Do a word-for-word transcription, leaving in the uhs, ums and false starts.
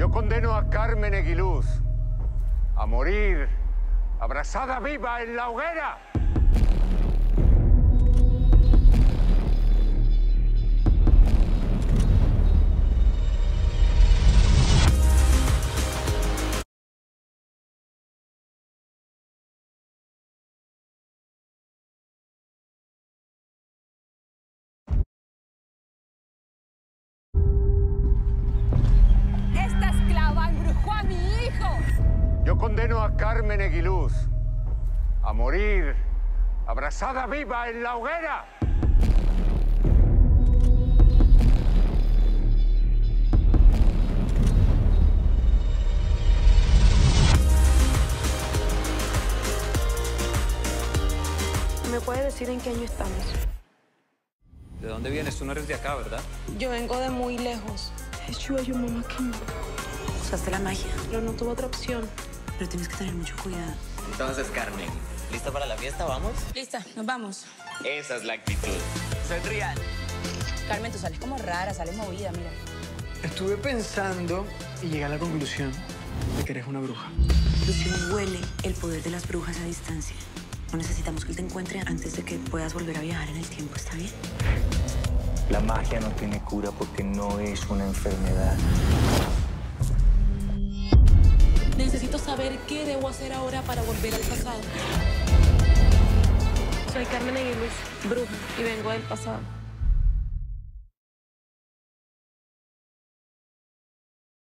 Yo condeno a Carmen Eguiluz a morir abrazada viva en la hoguera. Yo condeno a Carmen Eguiluz a morir abrazada viva en la hoguera. ¿Me puede decir en qué año estamos? ¿De dónde vienes? Tú no eres de acá, ¿verdad? Yo vengo de muy lejos. Yo mamá que no. Usaste la magia. Pero no tuve otra opción. Pero tienes que tener mucho cuidado. Entonces, Carmen, ¿lista para la fiesta? ¿Vamos? Lista, nos vamos. Esa es la actitud. Sonrían. Carmen, tú sales como rara, sales movida, mira. Estuve pensando y llegué a la conclusión de que eres una bruja. Lucio huele el poder de las brujas a distancia. No necesitamos que él te encuentre antes de que puedas volver a viajar en el tiempo, ¿está bien? La magia no tiene cura porque no es una enfermedad. Necesito saber qué debo hacer ahora para volver al pasado. Soy Carmen Eguiluz, bruja, y vengo del pasado.